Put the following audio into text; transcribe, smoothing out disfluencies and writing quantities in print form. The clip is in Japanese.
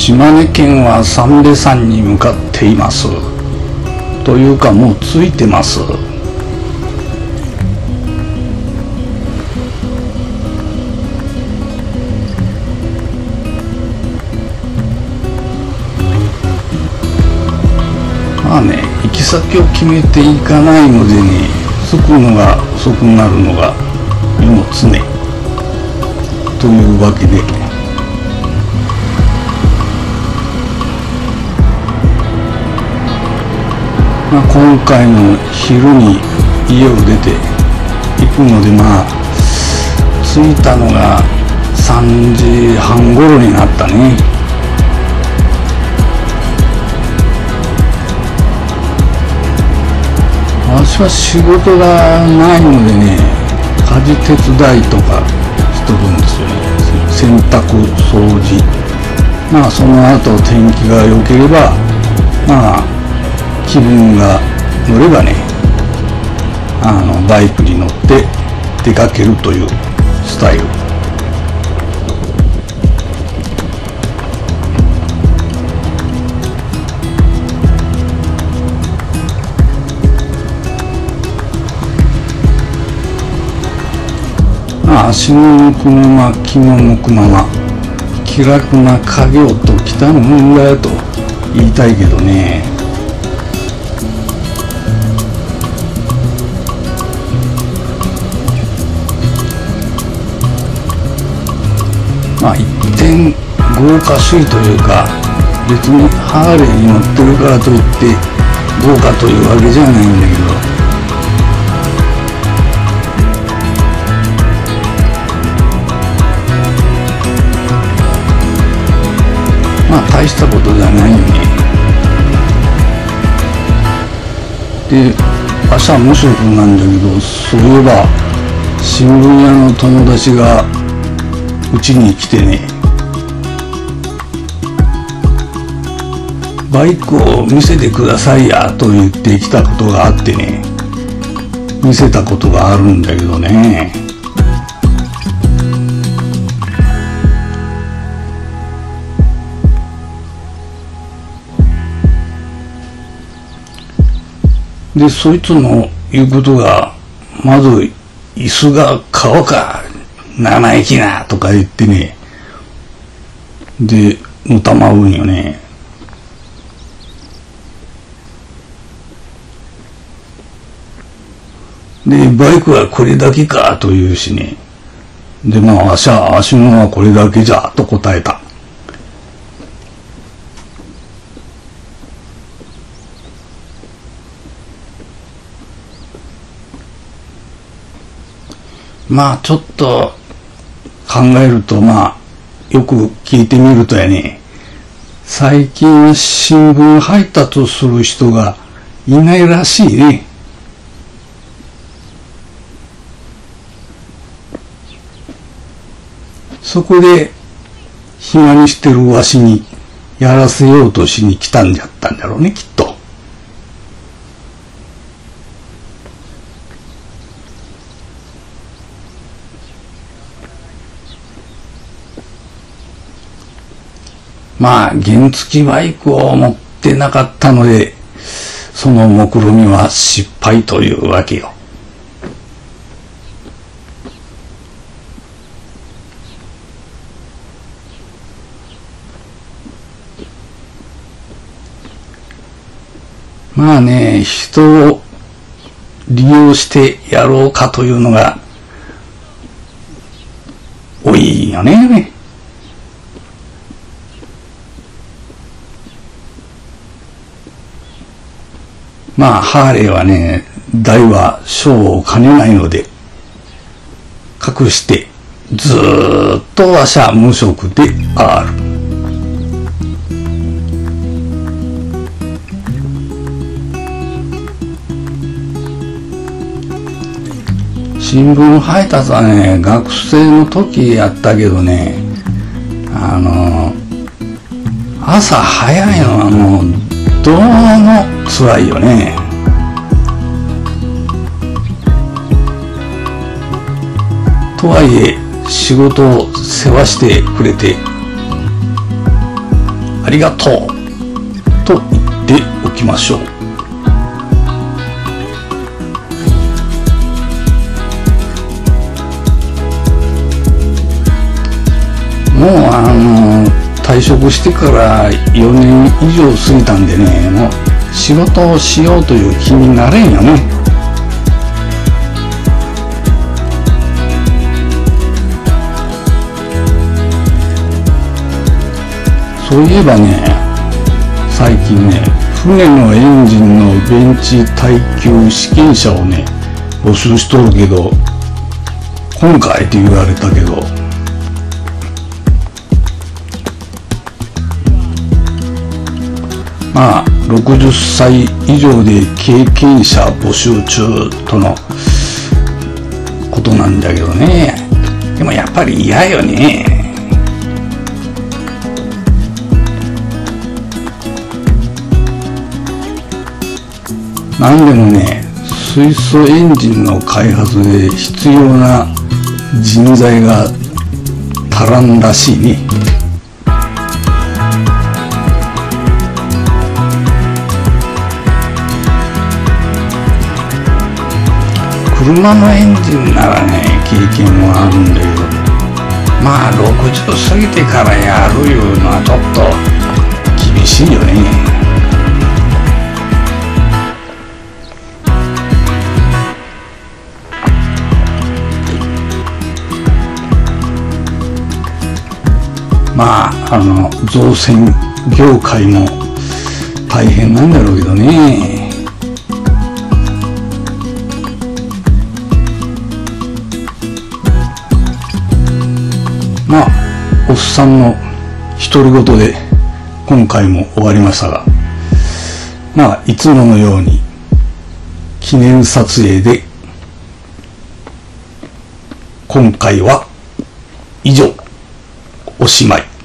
島根県は三瓶山に向かっています。というかもう着いてます。まあね、行き先を決めていかないのでね、着くのが遅くなるのが世の常というわけで、まあ、今回も昼に家を出て行くので、まあ着いたのが3時半頃になったね。私は仕事がないのでね、家事手伝いとかしとるんですよね。洗濯、掃除。まあその後天気が良ければ、まあ気分が乗ればね、バイクに乗って出かけるというスタイル。足の向くまま気の向くまま気楽な家業ときたもんだよと言いたいけどね。まあ一点豪華主義というか、別にハーレーに乗ってるからといって豪華というわけじゃないんだけど、まあ大したことじゃないよね。で、朝無職なんだけど、そういえば新聞屋の友達がうちに来てね、バイクを見せてくださいやと言ってきたことがあってね、見せたことがあるんだけどね。で、そいつの言うことが、まず椅子が買おうか、生意気なとか言ってね、でのたまうんよね。で、バイクはこれだけかと言うしね。で、まあ足のはこれだけじゃと答えた。まあちょっと考えると、まあよく聞いてみるとやね、最近新聞配達する人がいないらしいね。そこで暇にしてるわしにやらせようとしに来たんじゃったんだろうね、きっと。まあ原付バイクを持ってなかったので、その目論見は失敗というわけよ。まあね、人を利用してやろうかというのが多いよね。まあハーレーはね、大は小を兼ねないので隠してずーっとわしゃ無職である。新聞配達はね、学生の時やったけどね、朝早いのはもうどうも辛いよね。とはいえ仕事を世話してくれてありがとうと言っておきましょう。もう退職してから4年以上過ぎたんでね、もう仕事をしようという気になれんよね。そういえばね、最近ね、船のエンジンのベンチ耐久試験車をね、募集しとるけど、今回って言われたけど、まあ60歳以上で経験者募集中とのことなんだけどね。でもやっぱり嫌よね。なんでもね、水素エンジンの開発で必要な人材が足らんらしいね。車のエンジンならね、経験はあるんだけど、まあ60過ぎてからやるいうのはちょっと厳しいよね。まあ造船業界も大変なんだろうけどね。まあおっさんの独り言で今回も終わりましたが、まあいつものように記念撮影で今回は以上、おしまい。